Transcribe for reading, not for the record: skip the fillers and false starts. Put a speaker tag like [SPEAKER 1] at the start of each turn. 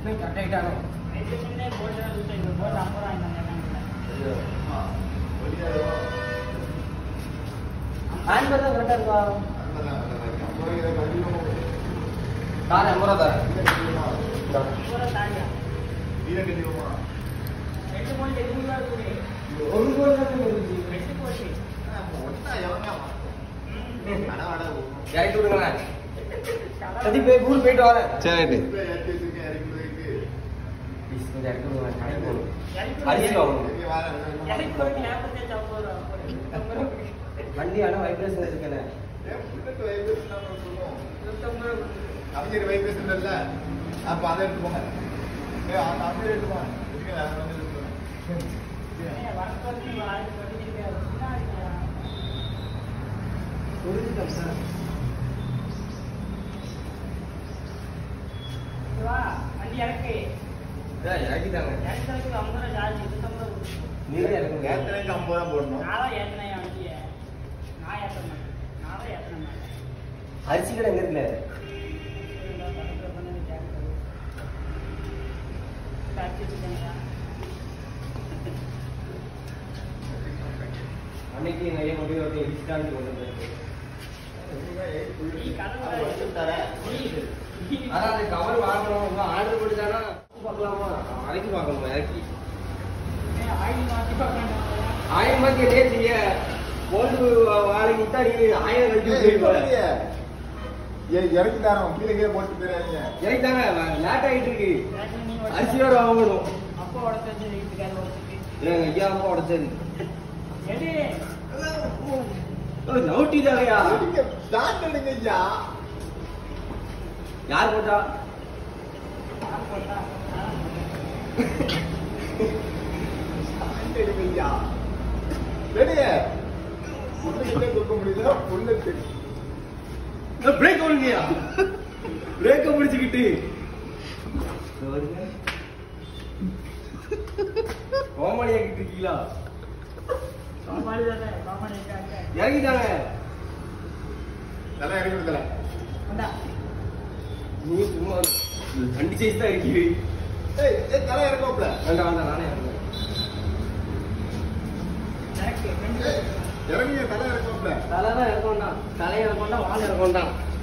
[SPEAKER 1] கரெக்டாயிட்டானே hand தான் கரெக்டா இருக்கா தானே 50 ரூபா தரேன் ஒரு கோடி தான் வருது இறக்கி விடுங்க சதி போய் ஊர் போயிட்டு வரேன்
[SPEAKER 2] சரி
[SPEAKER 1] வண்டி ஆனா வைப்ரேஷன் இருக்கல
[SPEAKER 2] அமைச்சர் வைப்ரேஷன் இல்ல அப்ப அதை எடுத்து போங்க அமைச்சர் எடுத்து போங்க
[SPEAKER 1] இறக்கிட்டாங்க நீங்க இறக்குங்க
[SPEAKER 2] 50 ரூபா போடணும்
[SPEAKER 1] அரிசி கடை எங்க இருக்குல்ல அன்னைக்கு நிறைய கொண்டு வந்து டிஸ்கவுண்ட் கொண்டு வந்து அதான் அந்த கவர் வாங்கணும் ஆர்டர் போட்டுதானா பார்க்கலாமா அரைக்கி பார்க்கணுமா இறக்கி ஆயிரம் மாத்தி என்ன செய்ய போட்டு வாழைக்கு தான் நீ 1000 கழிச்சு
[SPEAKER 2] இறக்கி தரோம் கீழே கீழே போட்டு தெரியாதீங்க
[SPEAKER 1] இறக்கி தாங்க லேட் ஆகிட்டு இருக்கு அரிசி வேற வாங்கணும் ஐயா அம்மா உடச்சது நவுட்டி தாங்கயா
[SPEAKER 2] ஸ்டார்ட் எடுங்க ஐயா
[SPEAKER 1] யார் போட்டா
[SPEAKER 2] எடுங்க ஐயா ரெடியே புல்லுக்கிட்டே கொடுக்க முடியல புல்லுக்கு
[SPEAKER 1] பிரேக் ஒழுங்கயா பிரேக்க முடிச்சுக்கிட்டு கோமாளி ஆக்கிட்டு இருக்கீங்களா இறங்கிட்டாங்க
[SPEAKER 2] நல்லா இறக்கி விடுதல
[SPEAKER 1] நீ சும்மா வண்டி சைஸ் தான் இருக்கு
[SPEAKER 2] தலை இறக்கோப்ல
[SPEAKER 1] வேண்டாம் வேண்டாம் நானே இறங்குறேன்
[SPEAKER 2] இறங்கிய தலை இறக்கோப்ல
[SPEAKER 1] தலை தான் இறக்க வேண்டாம் தலையை இறக்க வேண்டாம் வாழை இறக்க வேண்டாம்